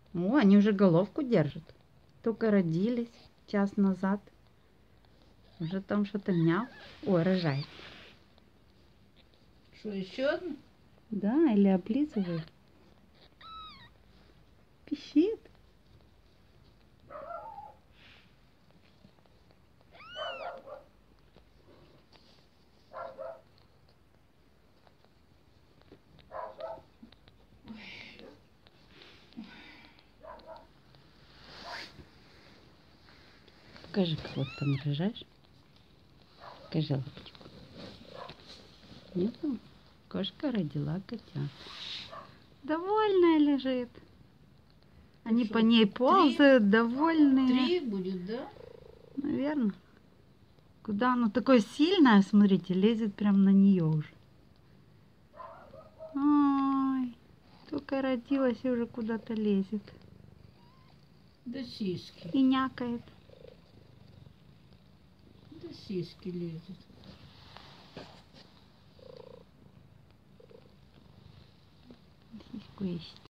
О, они уже головку держат. Только родились час назад. Уже там что-то мяу. Ой, рожает. Что, еще одна? Да, или облизывает. Пищит. Покажи, как вот там рожаешь. Покажи лапочку. Нету? Кошка родила котят. Довольная лежит. Они что, по ней ползают, довольные. 3 будет, да? Наверное. Куда оно такое сильное, смотрите, лезет прям на нее уже. Ой, только родилась и уже куда-то лезет. Да сиськи. И някает. Да сиськи лезет. Сиську ищет.